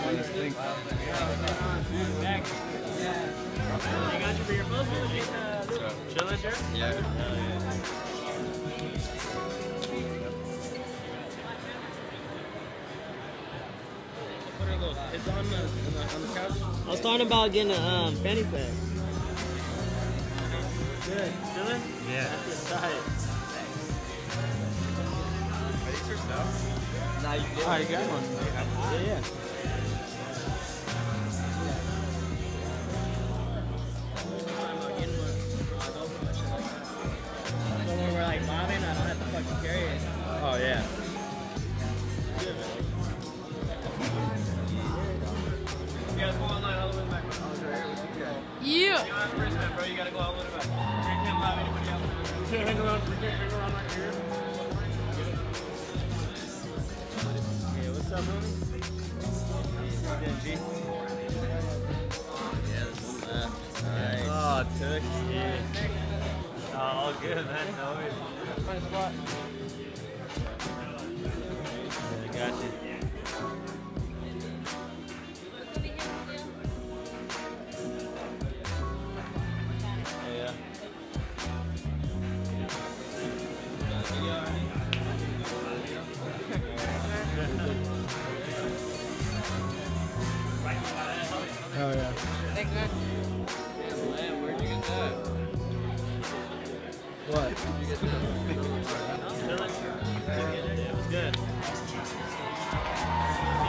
Thanks. You got your beer puzzle? Chilling here? Yeah. What are those? It's on the couch? I was talking about getting a fanny pack. Good. Chilling? Yeah. That's your diet. Are these your stuff? Nah, you did. Oh, you got one? Yeah. So when we're like mobbing, I don't have to fucking carry it. Oh, yeah. Good, man. You gotta go online all the way back. Yeah. You don't have a wristband, bro. You gotta go all the way back. You can't mob anybody else. You can't hang around. You can't hang around right here. Hey, what's up, homie? How you doing, G? Yeah, this is nice. Oh, Tuck. Yeah. Oh, all good, man. No worries. Find a spot. Yeah, I got you. Yeah. Oh, yeah. Thanks, man. Man, where'd you get that? What? Did you get that? Yeah, it was good.